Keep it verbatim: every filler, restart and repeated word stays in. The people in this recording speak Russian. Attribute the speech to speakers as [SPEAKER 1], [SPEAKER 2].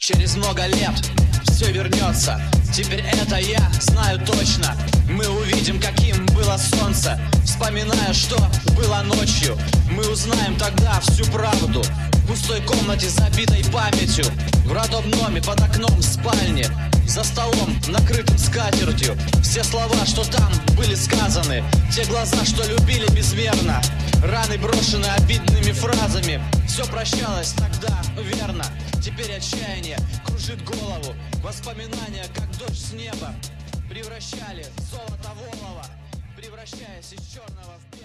[SPEAKER 1] Через много лет все вернется. Теперь это я знаю точно. Мы увидим, каким было солнце. Вспоминая, что было ночью, мы узнаем тогда всю правду. В пустой комнате, забитой памятью, в родном доме, под окном спальни, за столом, накрытым скатертью. Все слова, что там были сказаны, те глаза, что любили безмерно, раны брошены обидными фразами. Все прощалось тогда, верно. Теперь отчаяние кружит голову. Воспоминания, как дождь с неба, превращали золото в олово, превращаясь из черного в